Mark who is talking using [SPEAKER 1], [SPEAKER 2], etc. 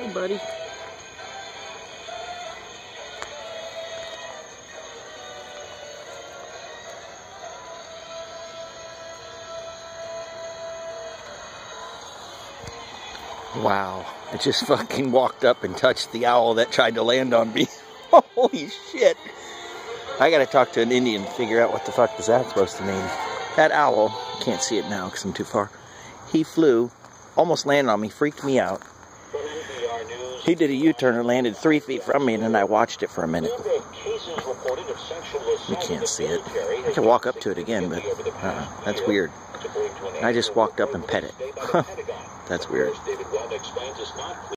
[SPEAKER 1] Hey, buddy. Wow, I just fucking walked up and touched the owl that tried to land on me. Holy shit. I gotta talk to an Indian and figure out what the fuck was that supposed to mean. That owl, can't see it now because I'm too far. He flew, almost landed on me, freaked me out. He did a U-turn and landed 3 feet from me, and then I watched it for a minute. You can't see it. I can walk up to it again, but that's weird. I just walked up and pet it. That's weird.